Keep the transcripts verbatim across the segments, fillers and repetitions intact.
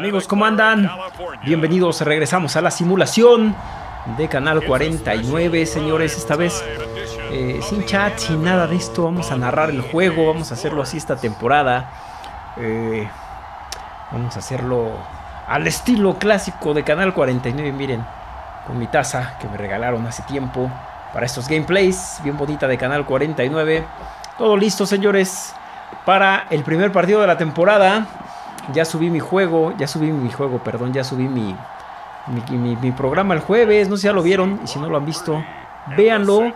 Amigos, ¿cómo andan? Bienvenidos, regresamos a la simulación de Canal cuarenta y nueve, señores. Esta vez eh, sin chat, sin nada de esto. Vamos a narrar el juego, vamos a hacerlo así esta temporada. eh, Vamos a hacerlo al estilo clásico de Canal cuarenta y nueve. Miren, con mi taza que me regalaron hace tiempo para estos gameplays, bien bonita, de Canal cuarenta y nueve. Todo listo, señores, para el primer partido de la temporada. Ya subí mi juego, ya subí mi juego, perdón, ya subí mi, mi, mi, mi programa el jueves. No sé si ya lo vieron, y si no lo han visto, véanlo.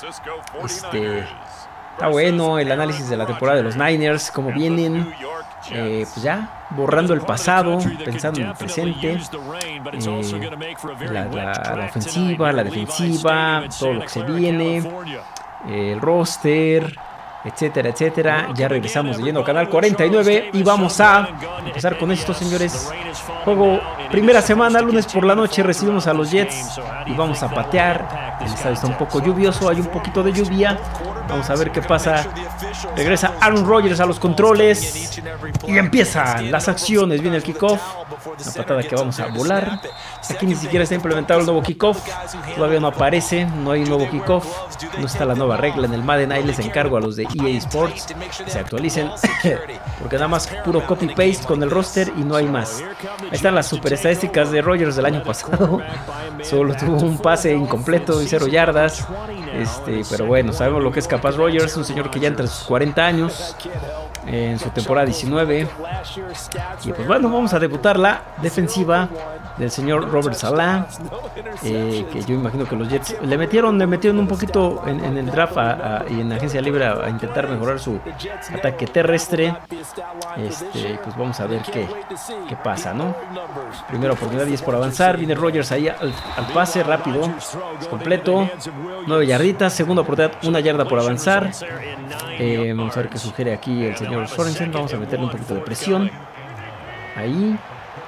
Este, está bueno el análisis de la temporada de los Niners, cómo vienen. Eh, pues ya, borrando el pasado, pensando en el presente. Eh, la, la, la ofensiva, la defensiva, todo lo que se viene. Eh, el roster, etcétera, etcétera. Ya regresamos de lleno a Canal cuarenta y nueve y vamos a empezar con esto, señores. Juego, primera semana, lunes por la noche, recibimos a los Jets y vamos a patear. El estadio está un poco lluvioso, hay un poquito de lluvia. Vamos a ver qué pasa. Regresa Aaron Rodgers a los controles y empiezan las acciones. Viene el kickoff, una patada que vamos a volar. Aquí ni siquiera está implementado el nuevo kickoff, todavía no aparece, no hay nuevo kickoff, no está la nueva regla en el Madden. Ahí les encargo a los de E A Sports que se actualicen, porque nada más puro copy paste con el roster y no hay más. Ahí están las super estadísticas de Rodgers del año pasado. Solo tuvo un pase incompleto y cero yardas. Este, pero bueno, sabemos lo que es capaz Rodgers, un señor que ya entre sus cuarenta años, en su temporada diecinueve. Y pues bueno, vamos a debutar la defensiva del señor Robert Saleh, eh, que yo imagino que los Jets le metieron, le metieron un poquito en, en el draft a, a, y en la agencia libre a, a intentar mejorar su ataque terrestre. Este, pues vamos a ver qué, qué pasa, ¿no? Primera oportunidad, diez por avanzar. Viene Rodgers ahí al, al pase rápido, es completo, nueve yarditas. Segunda oportunidad, una yarda por avanzar. Eh, vamos a ver qué sugiere aquí el señor Sorensen. Vamos a meterle un poquito de presión. Ahí.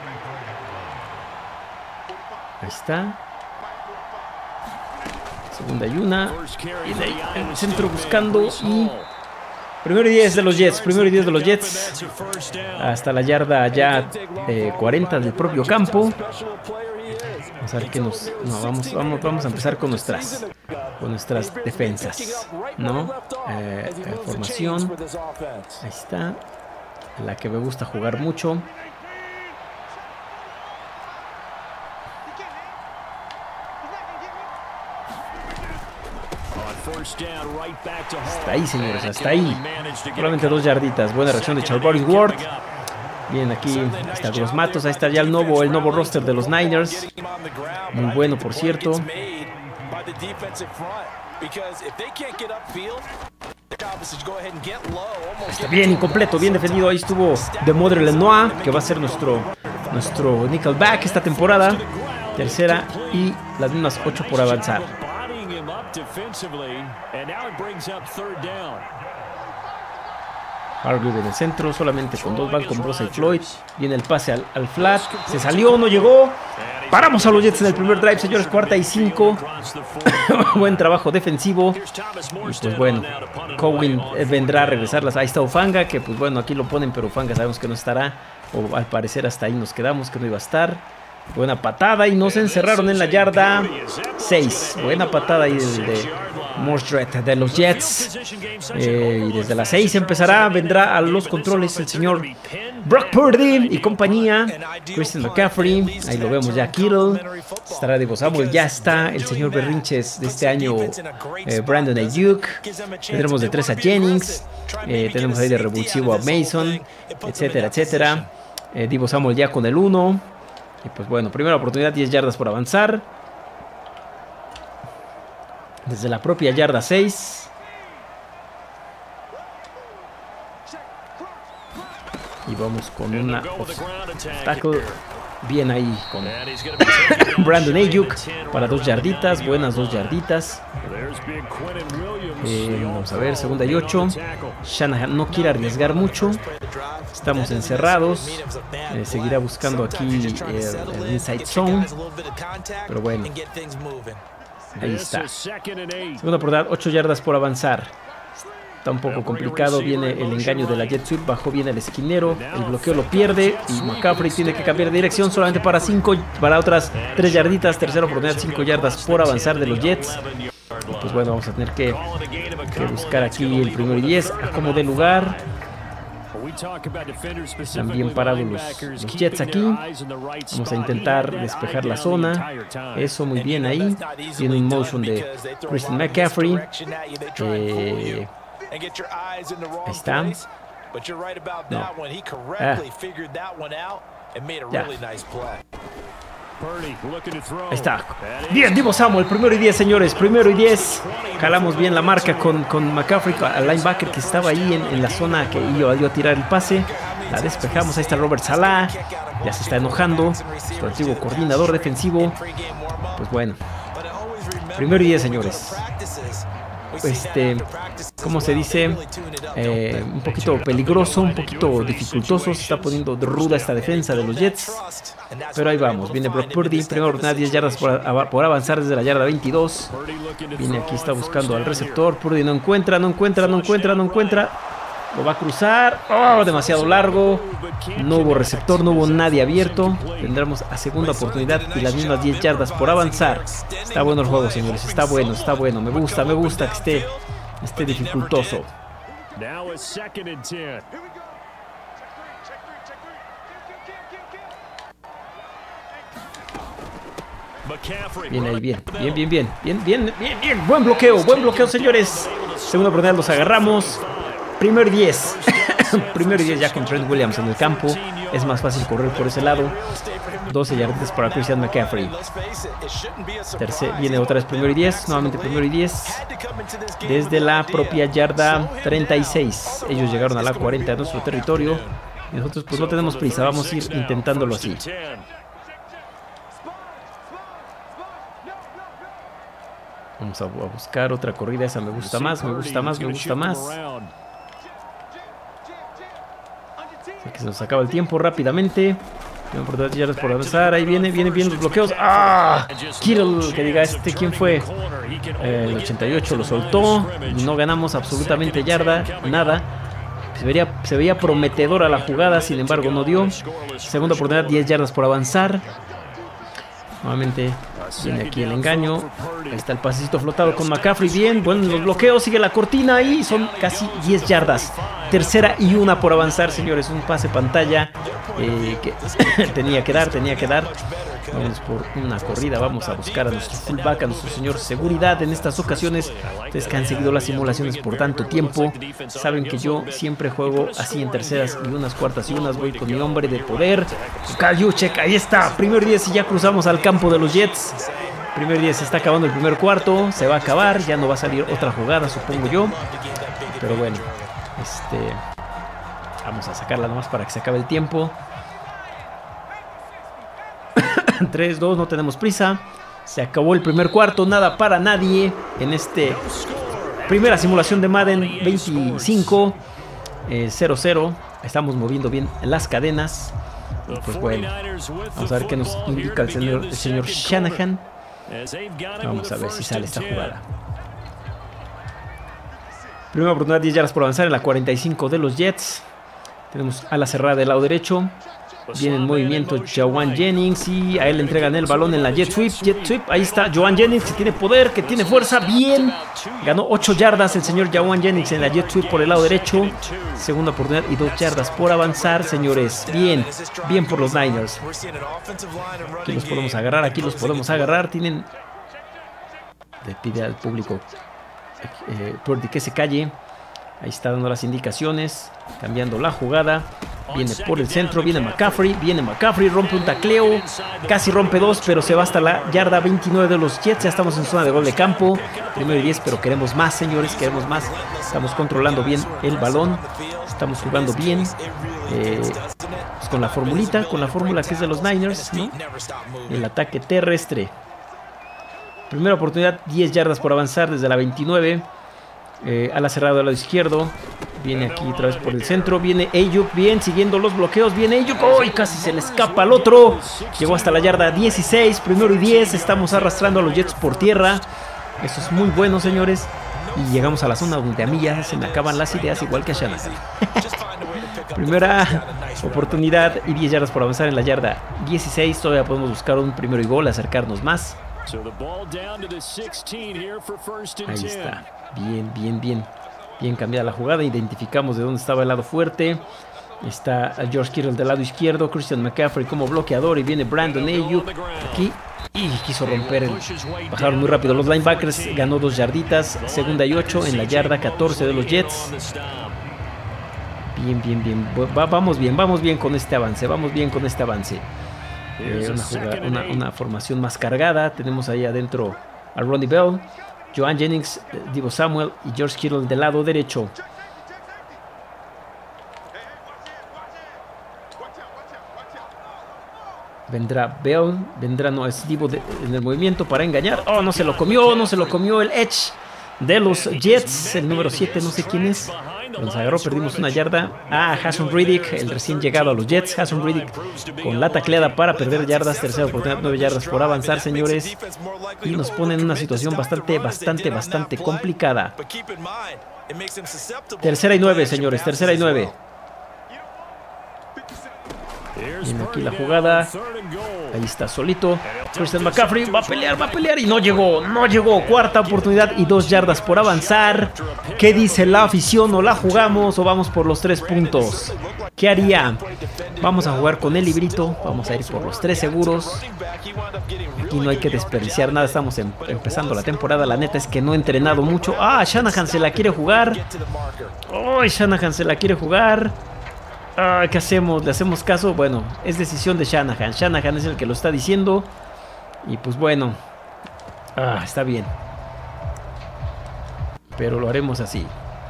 Ahí está. Segunda y una. Y de ahí en el centro buscando. Y primero y diez de los Jets. Primero y diez de los Jets. Hasta la yarda ya eh, cuarenta del propio campo. Vamos a ver qué nos... No, vamos, vamos, vamos a empezar con nuestras, con nuestras defensas, ¿no? Eh, eh, formación. Ahí está. La que me gusta jugar mucho. Hasta ahí, señores, hasta ahí. Solamente dos yarditas. Buena reacción de Charvarius Ward. Bien, aquí está Gross Matos. Ahí está ya el nuevo, el nuevo roster de los Niners. Muy bueno, por cierto. Está bien, incompleto, bien defendido. Ahí estuvo Demondre Lenoir, que va a ser nuestro, nuestro nickelback esta temporada. Tercera y las mismas ocho por avanzar. Hargrave en el centro, solamente con dos van con Brosa y Floyd. Viene el pase al, al flat. Se salió, no llegó. Paramos a los Jets en el primer drive, señores. Cuarta y cinco. Buen trabajo defensivo. Y pues bueno, Cowan vendrá a regresarlas. Ahí está Ufanga, que pues bueno, aquí lo ponen, pero Ufanga sabemos que no estará. O al parecer hasta ahí nos quedamos, que no iba a estar. Buena patada y nos encerraron en la yarda seis. Buena patada ahí de, de Mostret de los Jets. Eh, y desde las seis empezará, vendrá a los controles el señor Brock Purdy y compañía. Christian McCaffrey, ahí lo vemos ya. Kittle, estará Deebo Samuel, ya está el señor Berrinches de este año, eh, Brandon Ayuk. Tendremos de tres a Jennings. Eh, tenemos ahí de revulsivo a Mason, etcétera, etcétera. Eh, Deebo Samuel ya con el uno. Y pues bueno, primera oportunidad, diez yardas por avanzar. Desde la propia yarda seis. Y vamos con una tackle. Bien ahí con Brandon Ayuk para dos yarditas, buenas dos yarditas. Eh, vamos a ver, segunda y ocho. Shanahan no quiere arriesgar mucho. Estamos encerrados. Eh, seguirá buscando aquí el, el inside zone. Pero bueno, ahí está. Segunda oportunidad, ocho yardas por avanzar. Está un poco complicado, viene el engaño de la jet sweep, bajó bien el esquinero, el bloqueo lo pierde y McCaffrey tiene que cambiar de dirección solamente para cinco, para otras tres yarditas, tercera oportunidad, cinco yardas por avanzar de los Jets. Y pues bueno, vamos a tener que, que buscar aquí el primero y diez, acomode lugar. Están bien parados los, los Jets aquí. Vamos a intentar despejar la zona. Eso, muy bien ahí. Tiene un motion de Christian McCaffrey. Eh, ahí está. No. Ah. Ya. Ahí está. Bien, Deebo Samuel, primero y diez, señores. Primero y diez. Jalamos bien la marca con, con McCaffrey, al linebacker que estaba ahí en, en la zona que iba, iba a tirar el pase. La despejamos. Ahí está Robert Salah. Ya se está enojando. Su antiguo coordinador defensivo. Pues bueno. Primero y diez, señores. Este, ¿cómo se dice? Eh, un poquito peligroso, un poquito dificultoso. Se está poniendo ruda esta defensa de los Jets. Pero ahí vamos, viene Brock Purdy. Primero diez yardas por, por avanzar desde la yarda veintidós. Viene aquí, está buscando al receptor. Purdy no encuentra, no encuentra, no encuentra, no encuentra. Lo va a cruzar. Oh, demasiado largo. No hubo receptor, no hubo nadie abierto. Tendremos a segunda oportunidad y las mismas diez yardas por avanzar. Está bueno el juego, señores. Está bueno, está bueno. Me gusta, me gusta que esté, esté dificultoso. Bien ahí, bien, bien, bien, bien, bien, bien, bien, bien. Buen bloqueo, buen bloqueo, señores. Segunda oportunidad, los agarramos. Primero y diez. Primero y diez ya con Trent Williams en el campo. Es más fácil correr por ese lado. doce yardas para Christian McCaffrey. Tercer, viene otra vez primero y diez. Nuevamente primero y diez. Desde la propia yarda treinta y seis. Ellos llegaron a la cuarenta de nuestro territorio. Y nosotros pues no tenemos prisa. Vamos a ir intentándolo así. Vamos a buscar otra corrida. Esa me gusta más, me gusta más, me gusta más. Así que se nos acaba el tiempo rápidamente. Yardas por avanzar. Ahí viene, vienen bien los bloqueos. ¡Ah! Kittle, que diga este, ¿quién fue? Eh, el ochenta y ocho lo soltó. No ganamos absolutamente yarda, nada. Se veía, se veía prometedora la jugada, sin embargo no dio. Segunda oportunidad, diez yardas por avanzar. Nuevamente viene aquí el engaño. Ahí está el pasecito flotado con McCaffrey. Bien, bueno, los bloqueos, sigue la cortina ahí. Son casi diez yardas. Tercera y una por avanzar, señores. Un pase pantalla eh, que tenía que dar, tenía que dar. Vamos por una corrida, vamos a buscar a nuestro fullback, a nuestro señor seguridad. En estas ocasiones, ustedes que han seguido las simulaciones por tanto tiempo, saben que yo siempre juego así en terceras y unas, cuartas y unas. Voy con mi hombre de poder, Kyle Juszczyk. Ahí está, primer diez y ya cruzamos al campo de los Jets. Primer diez, se está acabando el primer cuarto, se va a acabar, ya no va a salir otra jugada, supongo yo. Pero bueno, este, vamos a sacarla nomás para que se acabe el tiempo. tres, dos, no tenemos prisa. Se acabó el primer cuarto, nada para nadie en este primera simulación de Madden veinticinco. cero cero. Estamos moviendo bien las cadenas. Y pues bueno, vamos a ver qué nos indica el señor, el señor Shanahan. Vamos a ver si sale esta jugada. Primera oportunidad, diez yardas por avanzar en la cuarenta y cinco de los Jets. Tenemos a la cerrada del lado derecho. Viene en movimiento Jauan Jennings y a él le entregan el balón en la jet sweep. Jet sweep, ahí está Jauan Jennings, que tiene poder, que tiene fuerza. Bien, ganó ocho yardas el señor Jauan Jennings en la jet sweep por el lado derecho. Segunda oportunidad y dos yardas por avanzar, señores. Bien, bien por los Niners. Aquí los podemos agarrar, aquí los podemos agarrar. Tienen... Le pide al público eh, Purdy que se calle. Ahí está dando las indicaciones, cambiando la jugada. Viene por el centro, viene McCaffrey, viene McCaffrey, rompe un tacleo, casi rompe dos, pero se va hasta la yarda veintinueve de los Jets. Ya estamos en zona de gol de campo, primero y diez, pero queremos más, señores, queremos más. Estamos controlando bien el balón, estamos jugando bien, eh, pues con la formulita, con la fórmula que es de los Niners, ¿no? El ataque terrestre. Primera oportunidad, diez yardas por avanzar desde la veintinueve. Eh, a la cerrada del lado izquierdo. Viene aquí otra vez por el centro. Viene Ayuk, bien, siguiendo los bloqueos. Viene Ayuk, ¡oh! Y casi se le escapa al otro. Llegó hasta la yarda dieciséis, primero y diez. Estamos arrastrando a los Jets por tierra. Eso es muy bueno, señores. Y llegamos a la zona donde a mí ya se me acaban las ideas, igual que a Shanahan. Primera oportunidad y diez yardas por avanzar en la yarda dieciséis. Todavía podemos buscar un primero y gol, acercarnos más. Ahí está. Bien, bien, bien. Bien cambiada la jugada. Identificamos de dónde estaba el lado fuerte. Está George Kittle del lado izquierdo. Christian McCaffrey como bloqueador. Y viene Brandon Ayuk aquí. Y quiso romper. El... Bajaron muy rápido los linebackers. Ganó dos yarditas. Segunda y ocho en la yarda catorce de los Jets. Bien, bien, bien. Va, vamos bien, vamos bien con este avance. Vamos bien con este avance. Eh, una, jugada, una, una formación más cargada. Tenemos ahí adentro a Ronnie Bell, Joan Jennings, Deebo Samuel y George Kittle del lado derecho. Vendrá Bell, vendrá, no, es Deebo de, en el movimiento para engañar. Oh, no se lo comió, no se lo comió el Edge de los Jets. El número siete, no sé quién es. Nos agarró, perdimos una yarda. Ah, Haason Reddick, el recién llegado a los Jets. Haason Reddick con la tacleada para perder yardas. Tercera oportunidad, nueve yardas por avanzar, señores. Y nos pone en una situación bastante, bastante, bastante complicada. Tercera y nueve, señores, tercera y nueve. Viene aquí la jugada. Ahí está solito. Christian McCaffrey va a pelear, va a pelear. Y no llegó, no llegó. Cuarta oportunidad y dos yardas por avanzar. ¿Qué dice la afición? ¿O la jugamos o vamos por los tres puntos? ¿Qué haría? Vamos a jugar con el librito. Vamos a ir por los tres seguros. Aquí no hay que desperdiciar nada. Estamos em empezando la temporada. La neta es que no he entrenado mucho. Ah, Shanahan se la quiere jugar. Oh, Shanahan se la quiere jugar. Ah, ¿qué hacemos? ¿Le hacemos caso? Bueno, es decisión de Shanahan. Shanahan es el que lo está diciendo. Y pues bueno. Ah, está bien. Pero lo haremos así.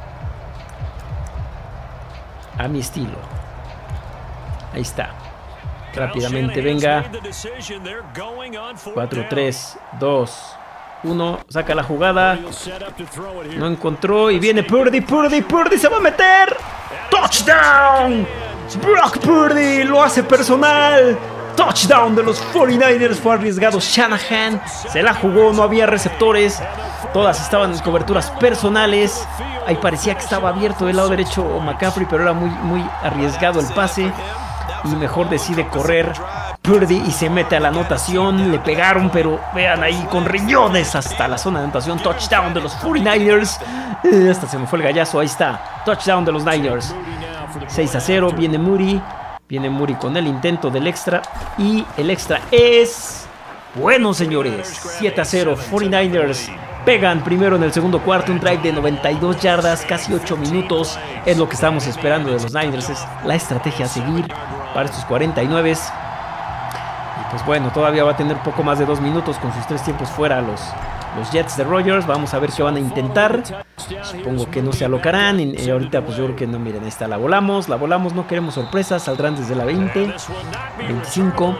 A mi estilo. Ahí está. Rápidamente, venga. cuatro, tres, dos, uno. Saca la jugada. No encontró. Y viene Purdy, Purdy, Purdy se va a meter. ¡Touchdown! Brock Purdy lo hace personal. Touchdown de los cuarenta y nueve ers. Fue arriesgado Shanahan. Se la jugó, no había receptores. Todas estaban en coberturas personales. Ahí parecía que estaba abierto del lado derecho McCaffrey, pero era muy, muy arriesgado el pase. Y mejor decide correr Purdy y se mete a la anotación. Le pegaron, pero vean ahí con riñones hasta la zona de anotación. Touchdown de los cuarenta y nueve ers. Hasta se me fue el gallazo, ahí está. Touchdown de los Niners. seis a cero, viene Moody. Viene Moody con el intento del extra. Y el extra es... bueno, señores. siete a cero, cuarenta y nueve ers. Pegan primero en el segundo cuarto. Un drive de noventa y dos yardas, casi ocho minutos. Es lo que estábamos esperando de los Niners. Es la estrategia a seguir para estos cuarenta y nueve. Y pues bueno, todavía va a tener poco más de dos minutos con sus tres tiempos fuera los... los Jets de Rodgers. Vamos a ver qué van a intentar. Supongo que no se alocarán. Y, y ahorita pues yo creo que no, miren, ahí está, la volamos, la volamos, no queremos sorpresas. Saldrán desde la veinte, veinticinco.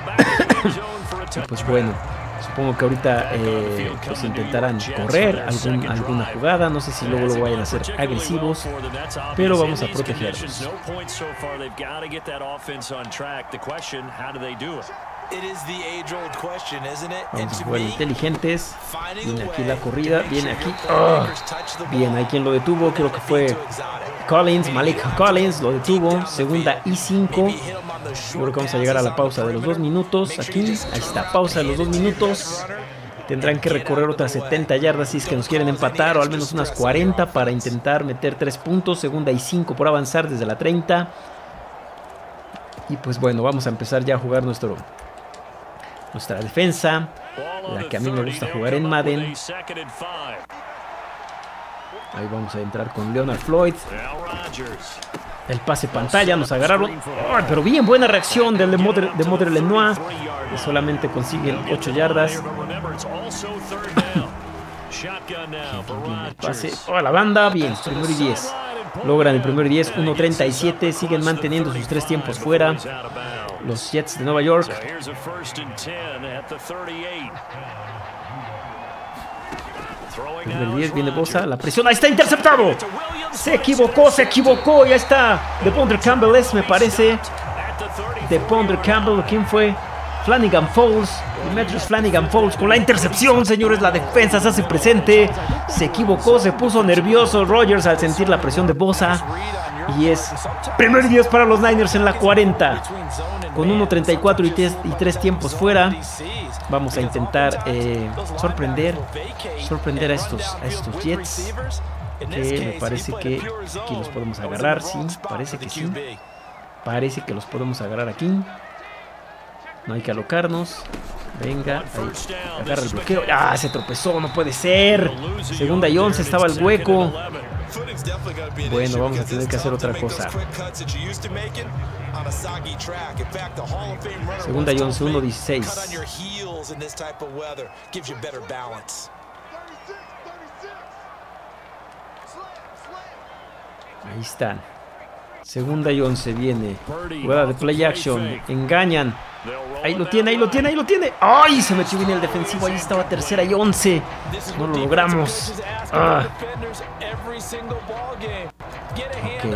Y pues bueno, supongo que ahorita eh, pues intentarán correr algún, alguna jugada. No sé si luego lo vayan a hacer agresivos, pero vamos a protegerlos. Vamos a jugar inteligentes. Viene aquí la corrida. Viene aquí. Oh, bien, hay quien lo detuvo. Creo que fue Collins. Malik Collins lo detuvo. Segunda y cinco. Creo que vamos a llegar a la pausa de los dos minutos. Aquí. Ahí está. Pausa de los dos minutos. Tendrán que recorrer otras setenta yardas si es que nos quieren empatar, o al menos unas cuarenta para intentar meter tres puntos. Segunda y cinco por avanzar desde la treinta. Y pues bueno, vamos a empezar ya a jugar nuestro... nuestra defensa, la que a mí me gusta jugar en Madden. Ahí vamos a entrar con Leonard Floyd. El pase pantalla, nos agarraron. Oh, pero bien, buena reacción del de Modre, de Modre Lenoir. Que solamente consiguen ocho yardas. Bien, el pase. Oh, la banda, bien, primero y diez. Logran el primero y diez, uno treinta y siete. Siguen manteniendo sus tres tiempos fuera los Jets de Nueva York. Primero y diez, viene Bosa, la presión, ahí está, interceptado. Se equivocó, se equivocó, ya está. DePondre Campbell es, me parece. DePondre Campbell, ¿quién fue? Flanagan Falls Demetrius Flanagan Fouls con la intercepción, señores. La defensa se hace presente. Se equivocó, se puso nervioso Rodgers al sentir la presión de Bosa. Y es primer y diez para los Niners en la cuarenta. Con uno treinta y cuatro y tres tiempos fuera. Vamos a intentar eh, sorprender sorprender a estos, a estos Jets. Que me parece que aquí los podemos agarrar. Sí, parece que sí. Parece que los podemos agarrar aquí. No hay que alocarnos. Venga, ahí, agarra el bloqueo. ¡Ah! Se tropezó, no puede ser. Segunda y once, estaba el hueco. Bueno, vamos a tener que hacer otra cosa. Segunda y once, uno dieciséis. Ahí están. Segunda y once viene. Jugada de play action. Engañan. Ahí lo tiene, ahí lo tiene, ahí lo tiene. ¡Ay! Se metió bien el defensivo. Ahí estaba tercera y once. No lo logramos. Ah. Ok.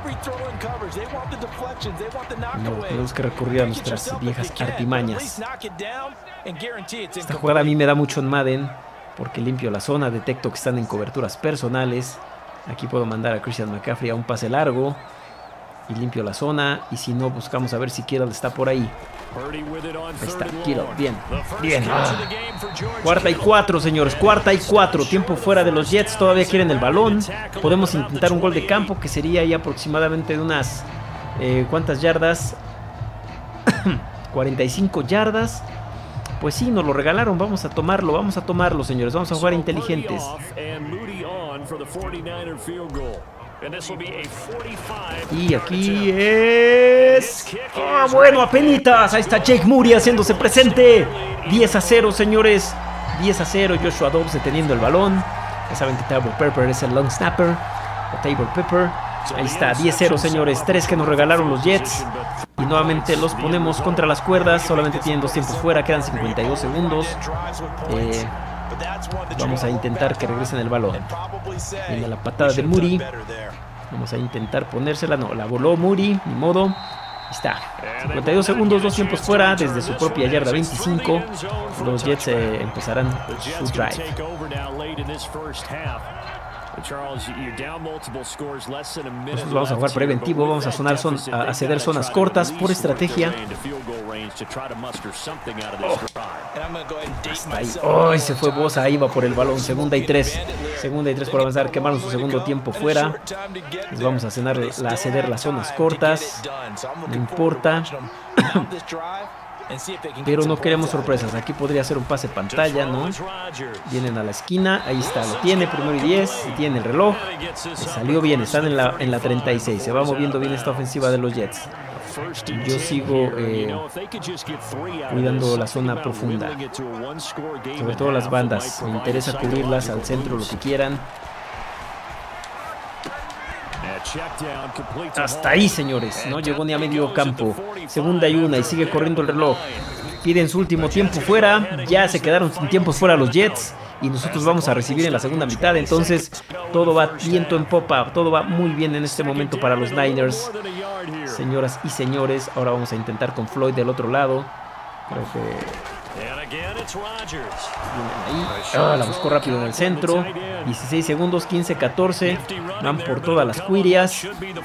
No, tenemos que recurrir a nuestras viejas artimañas. Esta jugada a mí me da mucho en Madden. Porque limpio la zona, detecto que están en coberturas personales. Aquí puedo mandar a Christian McCaffrey a un pase largo. Y limpio la zona. Y si no, buscamos a ver si Kittle está por ahí. Ahí está, Kittle. Bien, bien. Ah. Cuarta y cuatro, señores. Cuarta y cuatro. Tiempo fuera de los Jets. Todavía quieren el balón. Podemos intentar un gol de campo que sería ahí aproximadamente de unas... Eh, ¿Cuántas yardas? cuarenta y cinco yardas. Pues sí, nos lo regalaron. Vamos a tomarlo, vamos a tomarlo, señores. Vamos a jugar inteligentes. Y aquí es... ¡Ah, bueno, apenitas! Ahí está Jake Moody haciéndose presente. diez a cero, señores. diez a cero. Joshua Dobbs deteniendo el balón. Ya saben que Tabor Pepper es el long snapper. O Tabor Pepper. Ahí está, diez a cero, señores. Tres que nos regalaron los Jets. Y nuevamente los ponemos contra las cuerdas. Solamente tienen dos tiempos fuera. Quedan cincuenta y dos segundos. Eh, vamos a intentar que regresen el balón. Viene la patada de Moody. Vamos a intentar ponérsela. No, la voló Moody. Ni modo. Ahí está. cincuenta y dos segundos, dos tiempos fuera. Desde su propia yarda veinticinco. Los Jets eh, empezarán su drive. Nosotros vamos a jugar preventivo, vamos a, sonar son, a, a ceder zonas cortas por estrategia. Oh. Hasta ahí. Oh, se fue Bosa, ahí va por el balón. Segunda y tres. Segunda y tres por avanzar. Quemaron su segundo tiempo fuera. Les vamos a, cenar, a ceder las zonas cortas. No importa. Pero no queremos sorpresas. Aquí podría ser un pase pantalla, ¿no? Vienen a la esquina. Ahí está, lo tiene. Primero y diez. Y tiene el reloj. Le salió bien. Están en la, en la treinta y seis. Se va moviendo bien esta ofensiva de los Jets. Yo sigo eh, cuidando la zona profunda. Sobre todo las bandas. Me interesa cubrirlas al centro, lo que quieran. Hasta ahí, señores. No llegó ni a medio campo. Segunda y una y sigue corriendo el reloj. Piden su último tiempo fuera. Ya se quedaron sin tiempos fuera los Jets. Y nosotros vamos a recibir en la segunda mitad. Entonces todo va viento en popa. Todo va muy bien en este momento para los Niners. Señoras y señores, ahora vamos a intentar con Floyd del otro lado. Creo que... Ahí. Ah, la buscó rápido en el centro. dieciséis segundos, quince catorce. Van por todas las cuirias.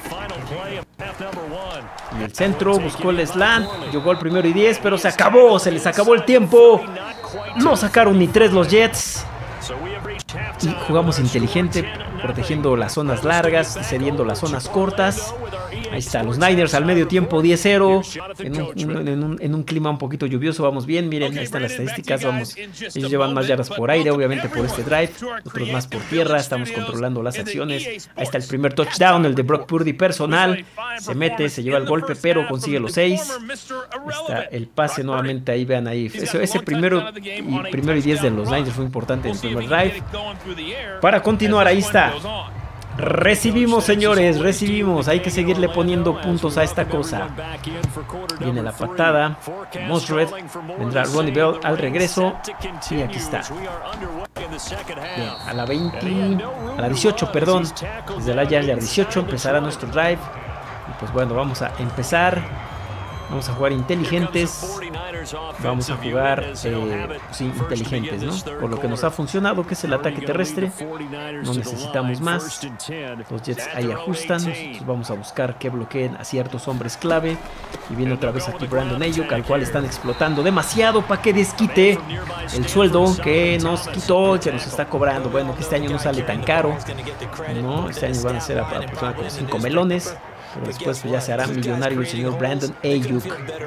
En el centro buscó el slant. Llegó al primero y diez, pero se acabó. Se les acabó el tiempo. No sacaron ni tres los Jets. Y jugamos inteligente, protegiendo las zonas largas, cediendo las zonas cortas. Ahí está, los Niners al medio tiempo diez cero. En un, en, un, en un clima un poquito lluvioso vamos bien. Miren, ahí están las estadísticas. Vamos, ellos llevan más yardas por aire, obviamente por este drive. Otros más por tierra. Estamos controlando las acciones. Ahí está el primer touchdown, el de Brock Purdy personal. Se mete, se lleva el golpe, pero consigue los seis. Ahí está el pase nuevamente. Ahí vean ahí. Ese, ese primero, y, primero y diez de los Niners fue importante en el primer drive. Para continuar, ahí está. Recibimos, señores, recibimos. Hay que seguirle poniendo puntos a esta cosa. Viene la patada. Mostred. Vendrá Ronnie Bell al regreso. Y aquí está. Bien, a la veinte. A la dieciocho, perdón. Desde la yarda dieciocho empezará nuestro drive. Y pues bueno, vamos a empezar. Vamos a jugar inteligentes. Vamos a jugar eh, pues, inteligentes, ¿no? Por lo que nos ha funcionado, que es el ataque terrestre. No necesitamos más. Los Jets ahí ajustan. Nosotros vamos a buscar que bloqueen a ciertos hombres clave. Y viene otra vez aquí Brandon Aiyuk, al cual están explotando demasiado para que desquite el sueldo que nos quitó, que nos está cobrando. Bueno, que este año no sale tan caro, ¿no? Este año van a ser aproximadamente cinco melones. Pero después pues, ya se hará millonario el señor Brandon Aiyuk.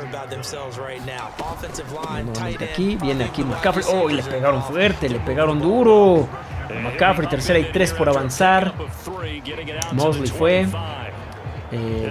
Nuevamente aquí, viene aquí McCaffrey. Oh, y le pegaron fuerte, le pegaron duro. McCaffrey, tercera y tres por avanzar. Mosley fue. Eh,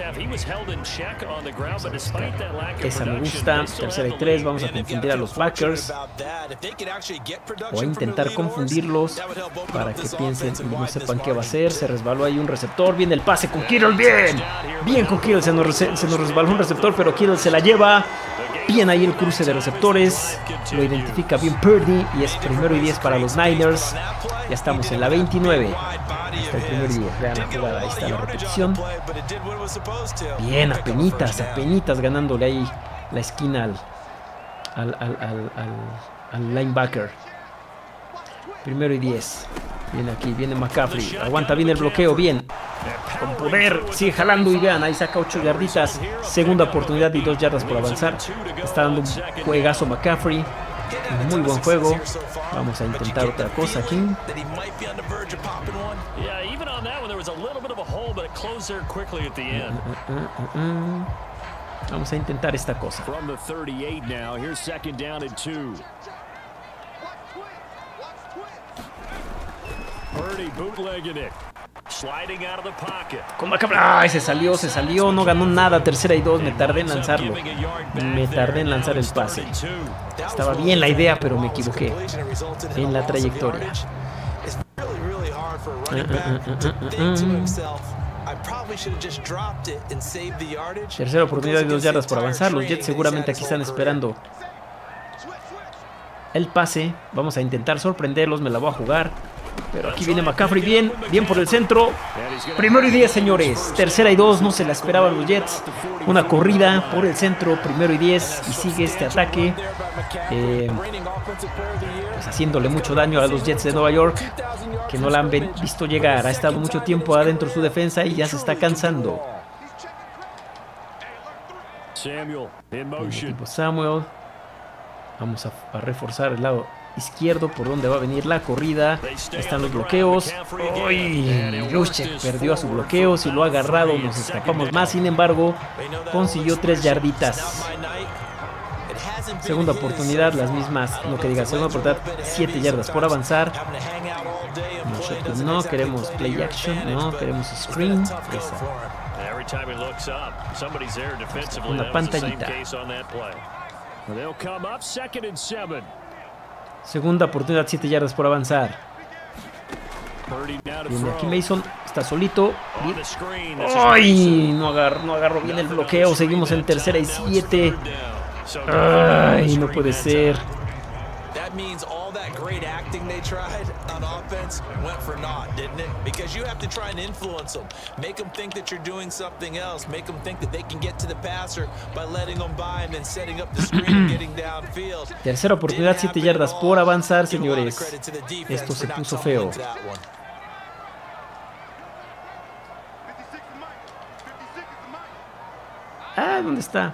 esa me gusta. Tercera y tres. Vamos a confundir a los backers. O a intentar confundirlos para que piensen y no sepan qué va a hacer. Se resbaló ahí un receptor. Viene el pase con Kittle. Bien. Bien con Kittle. Se nos, se nos resbaló un receptor, pero Kittle se la lleva. Bien ahí el cruce de receptores. Lo identifica bien Purdy. Y es primero y diez para los Niners. Ya estamos en la veintinueve. Hasta el primer día. Vean la jugada. Ahí está la repetición. Bien, apenitas, apenitas ganándole ahí la esquina al, al, al, al, al, al linebacker. Primero y diez. Viene aquí, viene McCaffrey. Aguanta bien el bloqueo, bien. Con poder, sigue jalando y vean, ahí saca ocho yarditas. Segunda oportunidad y dos yardas por avanzar. Está dando un juegazo McCaffrey. Muy buen juego. Vamos a intentar otra cosa aquí. Uh, uh, uh, uh. Vamos a intentar esta cosa. Con McCaffrey. ¡Ay! Se salió, se salió. No ganó nada. Tercera y dos. Me tardé en lanzarlo. Me tardé en lanzar el pase. Estaba bien la idea, pero me equivoqué en la trayectoria. Uh, uh, uh, uh, uh, uh. Tercera oportunidad y dos yardas por avanzar. Los Jets seguramente aquí están esperando el pase. Vamos a intentar sorprenderlos. Me la voy a jugar. Pero aquí viene McCaffrey, bien, bien por el centro. Primero y diez, señores. Tercera y dos, no se la esperaban los Jets. Una corrida por el centro, primero y diez. Y sigue este ataque. Eh, pues haciéndole mucho daño a los Jets de Nueva York, que no la han visto llegar. Ha estado mucho tiempo adentro su defensa y ya se está cansando. Tipo Samuel. Vamos a, a reforzar el lado izquierdo por donde va a venir la corrida. Están los bloqueos. ¡Uy! Juszczyk perdió a su bloqueo. Si lo ha agarrado nos escapamos más. Sin embargo, consiguió tres yarditas. Segunda oportunidad, las mismas, lo que diga, segunda oportunidad, siete yardas por avanzar. Nosotros no queremos play action, no queremos screen. Esa. Una pantallita. Segunda oportunidad, siete yardas por avanzar. Viene aquí Mason, está solito. ¡Ay! No agarró, no agarró bien el bloqueo. Seguimos en tercera y siete. ¡Ay! No puede ser. Tercera oportunidad, siete yardas por avanzar, señores. Esto se puso feo. Ah, ¿dónde está?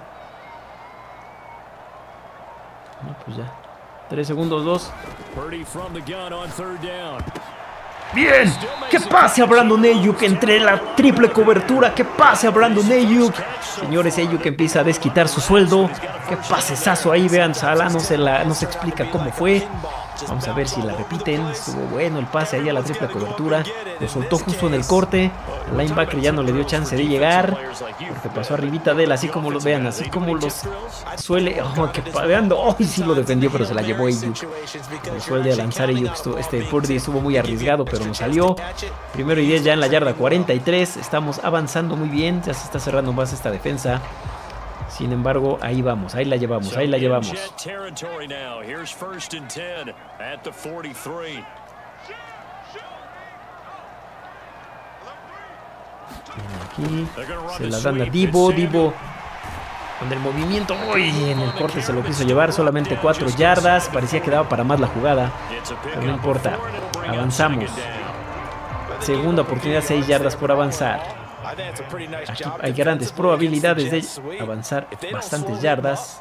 No, pues ya. Tres segundos, dos. Bien. Que pase a Brandon Aiyuk entre la triple cobertura. Que pase a Brandon Aiyuk. Señores, Aiyuk empieza a desquitar su sueldo. Que pasesazo ahí. Vean, Salah no se, la, no se explica cómo fue. Vamos a ver si la repiten. Estuvo bueno el pase ahí a la triple cobertura. Lo soltó justo en el corte. El linebacker ya no le dio chance de llegar, porque pasó arribita de él, así como los vean, así como los suele. Oh, que vean, oh, sí lo defendió, pero se la llevó Aiyuk. Lo suele lanzar Aiyuk. Este Purdy estuvo muy arriesgado, pero no salió. Primero y diez ya en la yarda cuarenta y tres. Estamos avanzando muy bien. Ya se está cerrando más esta defensa. Sin embargo, ahí vamos, ahí la llevamos, ahí la llevamos. Aquí se la dan a Divo, Divo Con el movimiento, uy, en el corte se lo quiso llevar, solamente cuatro yardas. Parecía que daba para más la jugada, pero no importa. Avanzamos. Segunda oportunidad, seis yardas por avanzar. Aquí hay grandes probabilidades de avanzar bastantes yardas.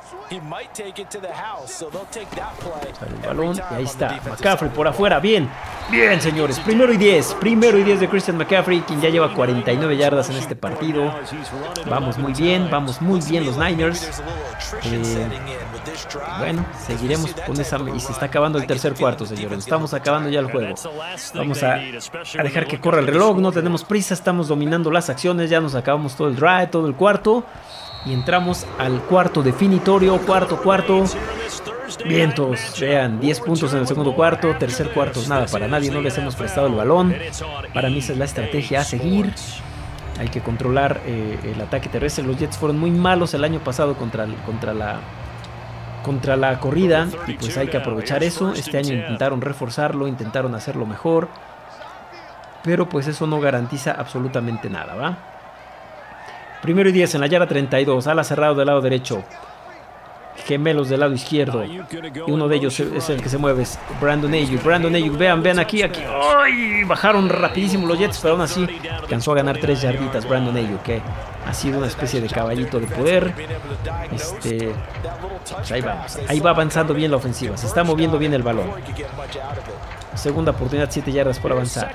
Sale el balón y ahí está McCaffrey por afuera. Bien, bien señores, primero y diez. Primero y diez de Christian McCaffrey, quien ya lleva cuarenta y nueve yardas en este partido. Vamos muy bien, vamos muy bien los Niners. eh, Bueno, seguiremos con esa. Y se está acabando el tercer cuarto, señores. Estamos acabando ya el juego. Vamos a, a dejar que corra el reloj. No tenemos prisa, estamos dominando las acciones. Ya nos acabamos todo el drive, todo el cuarto. Y entramos al cuarto definitorio, cuarto, cuarto. Vientos, vean, diez puntos en el segundo cuarto. Tercer cuarto, nada para nadie, no les hemos prestado el balón. Para mí esa es la estrategia a seguir. Hay que controlar eh, el ataque terrestre. Los Jets fueron muy malos el año pasado contra, contra, la, contra la corrida. Y pues hay que aprovechar eso. Este año intentaron reforzarlo, intentaron hacerlo mejor. Pero pues eso no garantiza absolutamente nada, ¿va? Primero y diez en la yarda treinta y dos. Ala cerrado del lado derecho. Gemelos del lado izquierdo. Y uno de ellos es el que se mueve. Es Brandon Aiyuk. Brandon Aiyuk. Vean, vean aquí, aquí. ¡Ay! Bajaron rapidísimo los Jets, pero aún así alcanzó a ganar tres yarditas Brandon Aiyuk, que ha sido una especie de caballito de poder. Este, pues ahí vamos. Ahí va avanzando bien la ofensiva. Se está moviendo bien el balón. Segunda oportunidad, siete yardas por avanzar.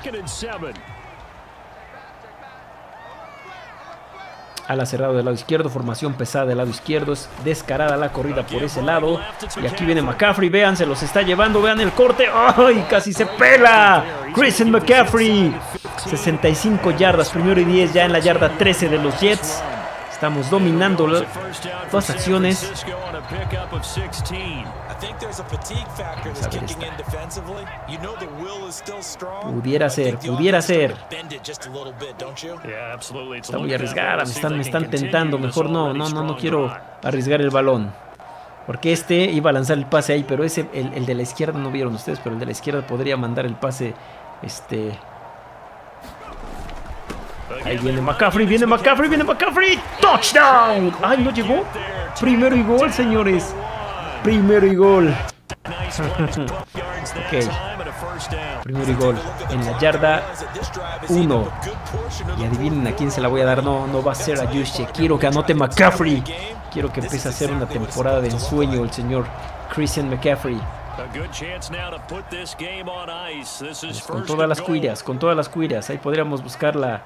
Ala cerrado del lado izquierdo, formación pesada del lado izquierdo, es descarada la corrida por ese lado. Y aquí viene McCaffrey, vean, se los está llevando, vean el corte. ¡Ay! Casi se pela Christian McCaffrey. sesenta y cinco yardas, primero y diez ya en la yarda trece de los Jets. Estamos dominando las acciones. Pudiera ser, pudiera ser. Está muy arriesgada, me están, me están tentando. Mejor no, no, no, no quiero arriesgar el balón. Porque este iba a lanzar el pase ahí, pero ese, el, el de la izquierda no vieron ustedes, pero el de la izquierda podría mandar el pase. Este... Ahí viene McCaffrey, viene McCaffrey, viene McCaffrey. ¡Touchdown! ¡Ay, no llegó! Primero y gol, señores. Primero y gol. Ok. Primero y gol. En la yarda uno. Y adivinen a quién se la voy a dar. No, no va a ser a Juszczyk. Quiero que anote McCaffrey. Quiero que empiece a hacer una temporada de ensueño el señor Christian McCaffrey. Pues con todas las cuiras, con todas las cuiras. Ahí podríamos buscar la...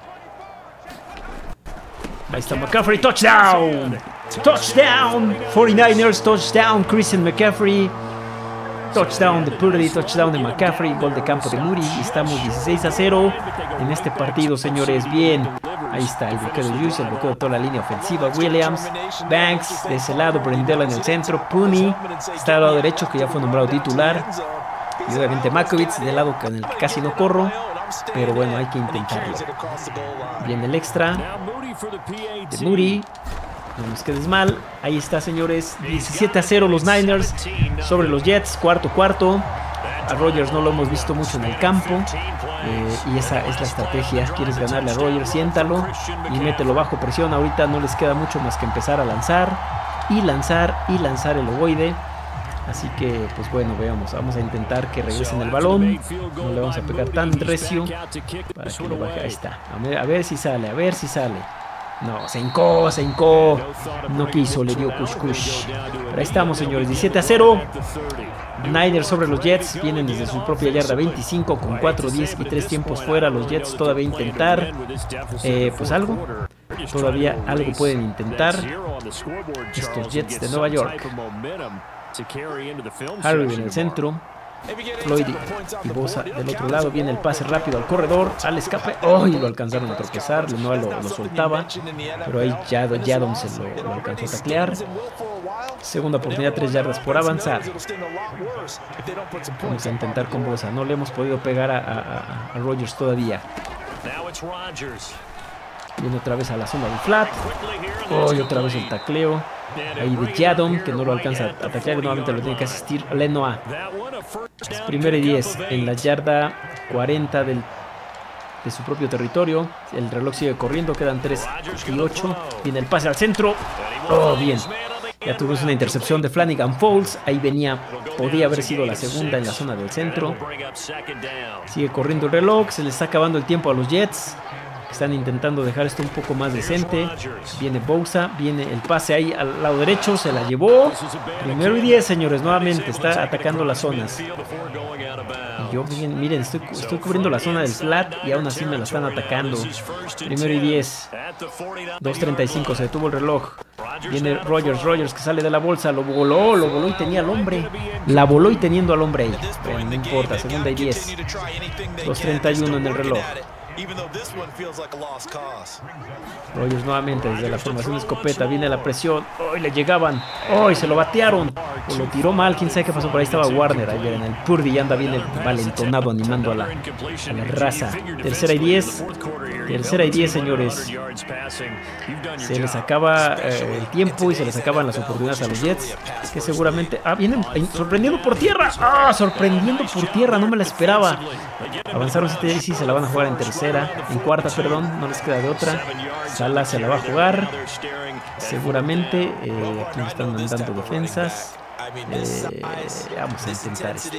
Ahí está McCaffrey, touchdown. Touchdown, cuarenta y nueve ers, touchdown, Christian McCaffrey. Touchdown de Purdy, touchdown de McCaffrey, gol de campo de Moody. Estamos dieciséis a cero en este partido, señores. Bien, ahí está el bloqueo de Juice, el bloqueo de toda la línea ofensiva. Williams, Banks, de ese lado, Brendel en el centro. Pooney está al lado derecho, que ya fue nombrado titular. Y obviamente Makovitz, del lado en el que casi no corro. Pero bueno, hay que intentarlo. Viene el extra de Moody. No nos quedes mal. Ahí está, señores. diecisiete a cero los Niners sobre los Jets. Cuarto, cuarto. A Rodgers no lo hemos visto mucho en el campo. Eh, y esa es la estrategia. Quieres ganarle a Rodgers, siéntalo y mételo bajo presión. Ahorita no les queda mucho más que empezar a lanzar. Y lanzar y lanzar el ovoide. Así que, pues bueno, veamos. Vamos a intentar que regresen el balón. No le vamos a pegar tan recio para que lo baje. Ahí está. A ver, a ver si sale, a ver si sale. No, se hincó, se hincó. No quiso, le dio kush kush. Pero ahí estamos, señores. diecisiete a cero. Niners sobre los Jets. Vienen desde su propia yarda veinticinco con cuatro, diez y tres tiempos fuera. Los Jets todavía intentar. Eh, pues algo. Todavía algo pueden intentar. Estos Jets de Nueva York. Harry en el centro. Floyd y Bosa del otro lado. Viene el pase rápido al corredor, al escape. ¡Oh! Y lo alcanzaron a tropezar. Lenoa lo, lo soltaba, pero ahí Jadon se lo, lo alcanzó a taclear. Segunda oportunidad, tres yardas por avanzar. Vamos a intentar con Bosa. No le hemos podido pegar a, a, a Rodgers todavía. Viene otra vez a la zona del flat. Oh, y otra vez el tacleo. Ahí de Jadon, que no lo alcanza a taclear. Nuevamente lo tiene que asistir Lenoa. Es primero y diez en la yarda cuarenta del de su propio territorio. El reloj sigue corriendo, quedan tres y ocho. Viene el pase al centro. Oh, bien. Ya tuvimos una intercepción de Flanagan Falls. Ahí venía, podía haber sido la segunda en la zona del centro. Sigue corriendo el reloj, se le está acabando el tiempo a los Jets. Están intentando dejar esto un poco más decente. Viene Bosa, viene el pase ahí al lado derecho, se la llevó. Primero y diez, señores, nuevamente está atacando las zonas. Y yo, miren, miren estoy, estoy cubriendo la zona del flat y aún así me la están atacando. Primero y diez. dos treinta y cinco, se detuvo el reloj. Viene Rogers, Rogers que sale de la bolsa, lo voló, lo voló y tenía al hombre. La voló y teniendo al hombre ahí. Pero no importa, segunda y diez. dos treinta y uno en el reloj. Rogers nuevamente desde la formación de escopeta. Viene la presión. ¡Ay! Le llegaban. ¡Ay! Se lo batearon. O lo tiró mal. Quién sabe qué pasó. Por ahí estaba Warner. Ayer en el Purdy y anda bien valentonado animando a la, a la raza. Tercera y diez. Tercera y diez, señores. Se les acaba eh, el tiempo y se les acaban las oportunidades a los Jets. Que seguramente. Ah, vienen sorprendiendo por tierra. Ah, sorprendiendo por tierra. No me la esperaba. Avanzaron siete y sí se la van a jugar en tercera. En cuarta, perdón, no les queda de otra. Salah se la va a jugar. Seguramente eh, aquí nos están mandando defensas. Eh, vamos a intentar esto.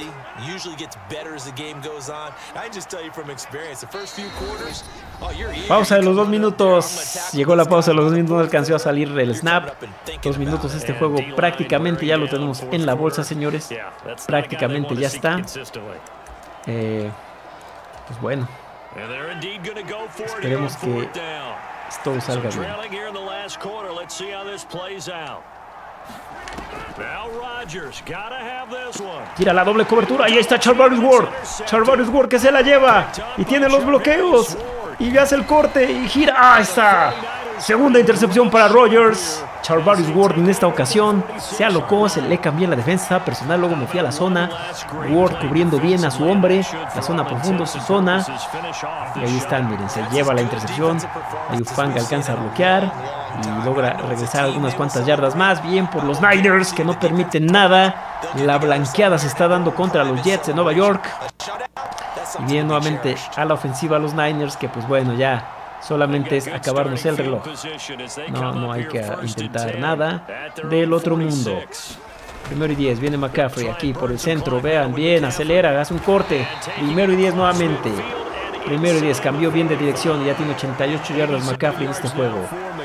Pausa de los dos minutos. Llegó la pausa de los dos minutos. No alcanzó a salir el snap. Dos minutos. Este juego prácticamente ya lo tenemos en la bolsa, señores. Prácticamente ya está. Eh, pues bueno. Esperemos que todo salga bien. Tira la doble cobertura y ahí está Charvarius Ward. Charvarius Ward que se la lleva y tiene los bloqueos y hace el corte y gira. ¡Ah, está! Segunda intercepción para Rogers. Charvarius Ward en esta ocasión se alocó, se le cambié la defensa personal, luego me fui a la zona. Ward cubriendo bien a su hombre, la zona profunda, su zona. Y ahí están, miren, se lleva la intercepción. Liufanga alcanza a bloquear y logra regresar algunas cuantas yardas más. Bien por los Niners que no permiten nada. La blanqueada se está dando contra los Jets de Nueva York. Y bien nuevamente a la ofensiva los Niners que pues bueno ya solamente es acabarnos el reloj. No, no hay que intentar nada del otro mundo. Primero y diez, viene McCaffrey aquí por el centro. Vean, bien, acelera, hace un corte. Primero y diez nuevamente. Primero y diez, cambió bien de dirección y ya tiene ochenta y ocho yardas McCaffrey en este juego.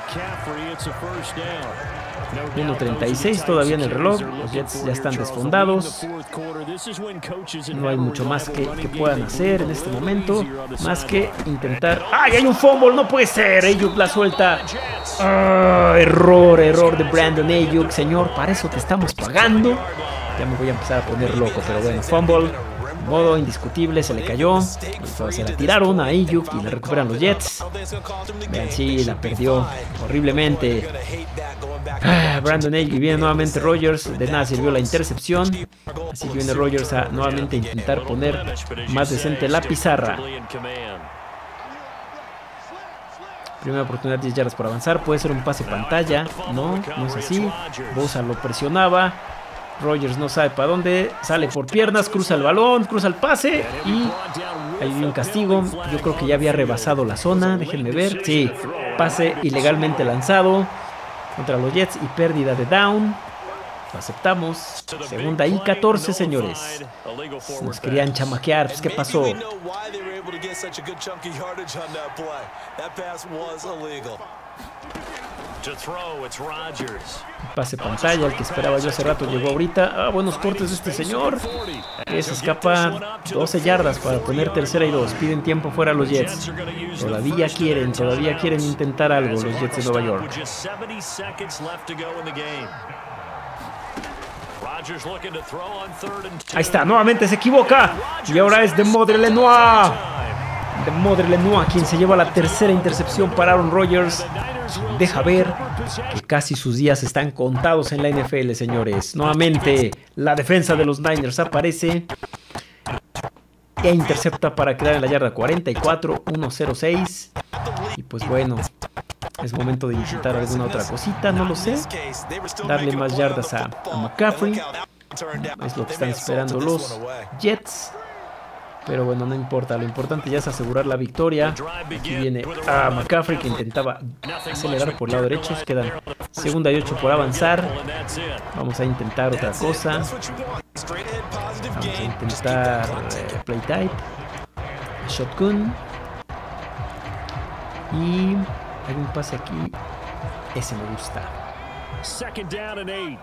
uno treinta y seis todavía en el reloj. Los Jets ya están desfondados. No hay mucho más que, que puedan hacer en este momento. Más que intentar. ¡Ay, hay un fumble! ¡No puede ser! Ayuk la suelta. ¡Ah! Error, error de Brandon Ayuk. Señor, para eso te estamos pagando. Ya me voy a empezar a poner loco, pero bueno, fumble. Modo indiscutible, se le cayó. Entonces se la tiraron a Ayuk y la recuperan los Jets. Vean, sí, la perdió horriblemente. Ah, Brandon Ayuk y viene nuevamente Rogers. De nada sirvió la intercepción. Así que viene Rogers a nuevamente intentar poner más decente la pizarra. Primera oportunidad, diez yardas por avanzar. Puede ser un pase pantalla. No, no es así. Bosa lo presionaba. Rogers no sabe para dónde, sale por piernas, cruza el balón, cruza el pase y hay un castigo. Yo creo que ya había rebasado la zona, déjenme ver. Sí, pase ilegalmente lanzado contra los Jets y pérdida de down. Lo aceptamos. Segunda y catorce, señores. Nos querían chamaquear, pues ¿qué pasó? Pase pantalla, el que esperaba yo hace rato llegó ahorita. Ah, buenos cortes de este señor. Que se escapa doce yardas para poner tercera y dos. Piden tiempo fuera los Jets. Todavía quieren, todavía quieren intentar algo los Jets de Nueva York. Ahí está, nuevamente se equivoca. Y ahora es Demodre Lenoir. Demodre Lenoir quien se lleva la tercera intercepción para Aaron Rodgers. Deja ver que casi sus días están contados en la N F L, señores. Nuevamente la defensa de los Niners aparece e intercepta para quedar en la yarda cuarenta y cuatro, uno cero seis. Y pues bueno, es momento de intentar alguna otra cosita, no lo sé. Darle más yardas a, a McCaffrey. Es lo que están esperando los Jets. Pero bueno, no importa, lo importante ya es asegurar la victoria. Aquí viene a McCaffrey que intentaba acelerar por el lado derecho. Quedan segunda y ocho por avanzar. Vamos a intentar otra cosa. Vamos a intentar eh, play type. Shotgun. Y hay un pase aquí. Ese me gusta. Second down and eight.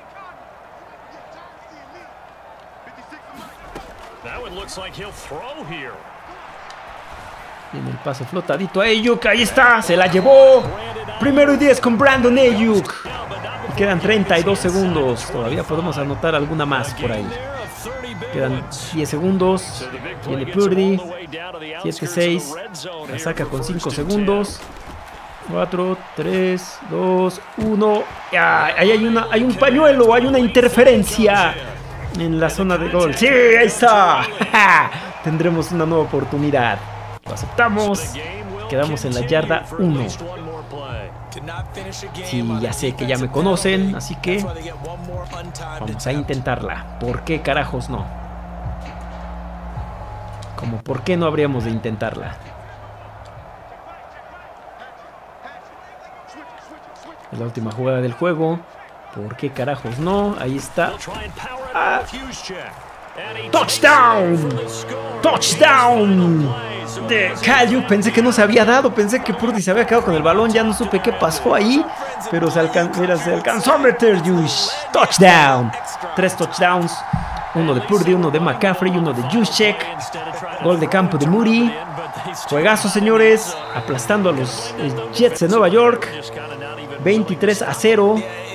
That one looks like he'll throw here. Viene el pase flotadito a Ayuk. Ahí está, se la llevó. Primero y diez con Brandon Ayuk. Y quedan treinta y dos segundos. Todavía podemos anotar alguna más por ahí. Quedan diez segundos. Viene Purdy. siete seis. La saca con cinco segundos. cuatro, tres, dos, uno. Ya, ahí hay, una, hay un pañuelo, hay una interferencia en la zona de gol. ¡Sí, ahí está! Tendremos una nueva oportunidad. Lo aceptamos. Quedamos en la yarda uno. Sí, ya sé que ya me conocen, así que vamos a intentarla. ¿Por qué carajos no? Como por qué no habríamos de intentarla. Es la última jugada del juego. ¿Por qué carajos no? Ahí está. Ah. ¡Touchdown! ¡Touchdown! De Caillou. Pensé que no se había dado. Pensé que Purdy se había quedado con el balón. Ya no supe qué pasó ahí. Pero se, alcan mira, se alcanzó a meter. ¡Touchdown! Tres touchdowns. Uno de Purdy, uno de McCaffrey, uno de Juszczyk. Gol de campo de Moody. Juegazo, señores. Aplastando a los Jets de Nueva York. veintitrés a cero.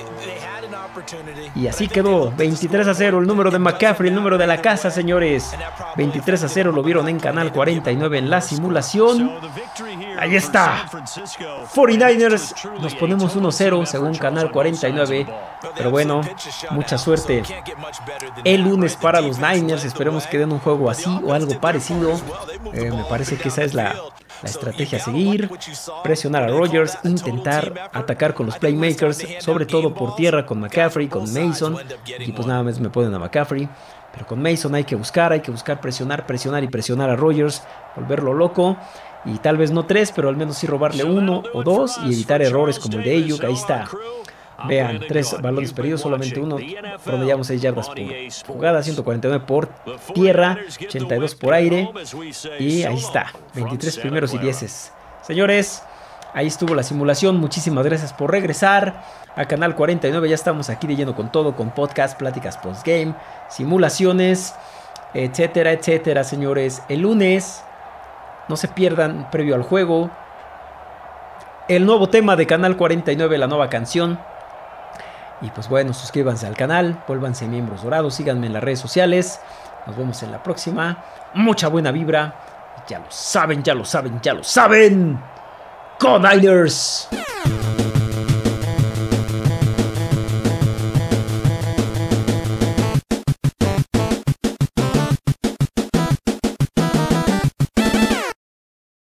Y así quedó, veintitrés a cero, el número de McCaffrey, el número de la casa, señores. veintitrés a cero, lo vieron en Canal cuarenta y nueve en la simulación. Ahí está. cuarenta y nueve ers, nos ponemos uno cero según Canal cuarenta y nueve. Pero bueno, mucha suerte el lunes para los Niners. Esperemos que den un juego así o algo parecido. Eh, me parece que esa es la... La estrategia a seguir, presionar a Rodgers, intentar atacar con los playmakers, sobre todo por tierra con McCaffrey, con Mason. Y pues nada más me ponen a McCaffrey. Pero con Mason hay que buscar, hay que buscar presionar, presionar y presionar a Rodgers, volverlo loco. Y tal vez no tres, pero al menos sí robarle uno o dos y evitar errores como el de Ayuk. Ahí está. Vean, tres balones perdidos, solamente uno. Promediamos seis yardas por jugada, ciento cuarenta y nueve por tierra, ochenta y dos por aire. Y ahí está, veintitrés primeros y dieces. Señores, ahí estuvo la simulación. Muchísimas gracias por regresar a Canal cuarenta y nueve. Ya estamos aquí de lleno con todo, con podcast, pláticas postgame, simulaciones, etcétera, etcétera, señores. El lunes, no se pierdan, previo al juego, el nuevo tema de Canal cuarenta y nueve, la nueva canción. Y pues bueno, suscríbanse al canal, vuélvanse miembros dorados, síganme en las redes sociales. Nos vemos en la próxima. Mucha buena vibra. Ya lo saben, ya lo saben, ya lo saben. ¡Go Niners!